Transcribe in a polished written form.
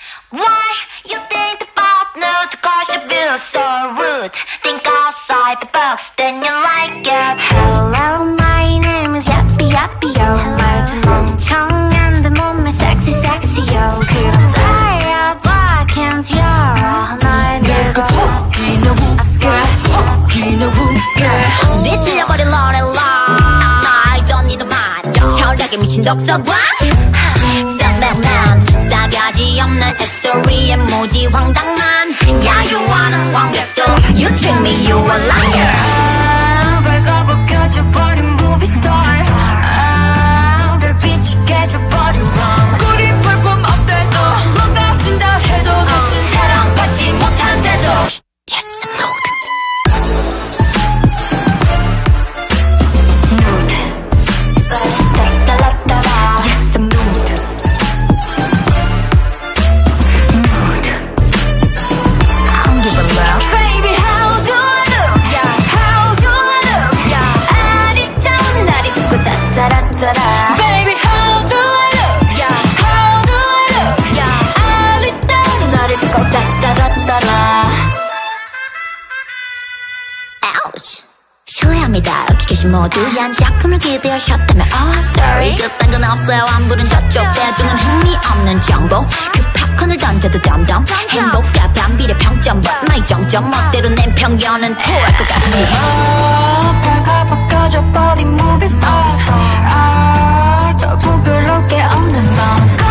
Why you think about nude? Cause you feel so rude. Think outside the box, then you like it. Hello, my name is Yappy Yappy Yo. 말도 멍청한데 몸매 sexy sexy yo. 그럼 나야 why can't you? 날 내가 웃기는 웃겨. 뒤틀려버린 노래라. I don't need a man. 철학에 미친 독서관. Self-man. 싸가지 없는 스토리에 모지 황당한 야유하는 관객도. You treat me, you a liar. 발가벗 껴져버린 movie star. 별빛이 깨져버린 rom. 우리 볼품 없대도 뭔가 진다 해도 다신 사랑받지 못한대도. Yes, I'm Nude. Nude. Yes, I'm Nude. Nude. I don't give a love. Baby, how do I look? Yeah, how do I look? Yeah, 아리따운 날 입고 따따라따라. Baby, how do I look? Yeah, how do I look? Yeah, 아리따운 날 입고 따따라따라. Ouch. 실례합니다. 여기 계신 모두 한 작품을 기대하셨다면 Oh, I'm sorry. 그딴 건 없어요. 안 부른 저쪽 대중은 흥미없는 정보. 그 팝콘을 던져도 덤덤. 행복과 반비례 평점 But 나의 정점 멋대로 낸 편견은 토할 것 같니. 발가벗 껴져버린 movie star. 더 부끄럽게 없는 맘.